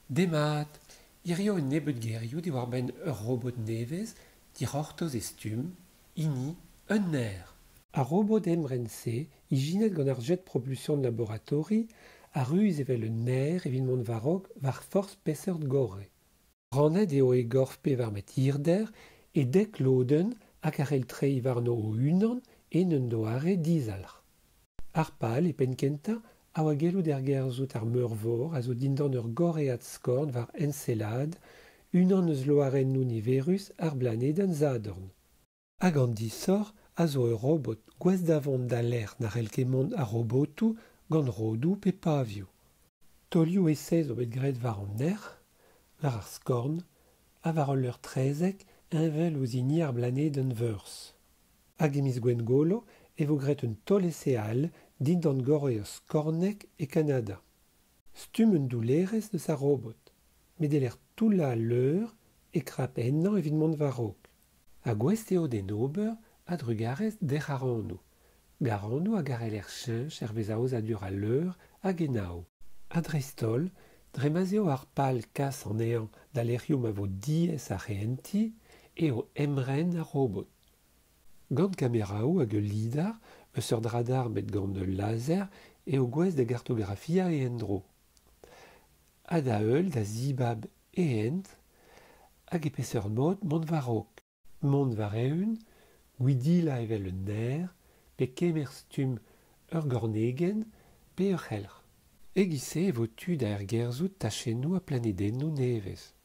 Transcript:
Demat, irio en nebet gerioù di war ben ur robot nevez, di rortoz e stum, ini, un ner. A robot emren-se, ijinet gant ar jet propulsion de laboratori, a ruz evel un ner evit mont varog war force peseurt gore. Rannet eo e gorfpe war met irder, e dek loden hag ar el trei warno o unan en un doare dizalc'h. Ar pal e penkenta a oa gelout gerzout ar meurvor a zo dindan ur goread skorn war enselad, unan eus loarennoù niverus ar blanedenn Zadorn. Hag an disor a zo ur robot gwez davont da lec'h na c'hell ket mont a robotoù gant rodoù pe pavioù. Tolioù ese zo bet graet war an nec'h, war ar skorn, ha war ul ur trezek invel ouz hini ar blanedenn veurs. Hag emiz gwen golo e vo graet un tollese all dindan gore ur skornek e Kanada. Stum un doulerez deus ar robot, met e lec'h toula leur e krap ennan evit mont varog. Ha gwest eo den ober ha drugarez dec'h ar anv. Garannoù hag ar eler cheñch hervez aoz a dur a leur hag enao. Ha dreistol, dremaz eo ar pal kas an ean da lec'hioù ma vo diez ar reenti eo emren ar robot. Gant kameraoù hag ul lidar, eus ur dradar met gant ul laser eo gwez da gartografia e endro. Ha da heul da zibab e hent hag e peseurt mod mont varog. Mont war eeun, gwidila evel un ner, pe kemer stum ur gornegen pe ur c'helc'h. Egise e vo tu da er gerzout tachennoù a planedennoù nevez.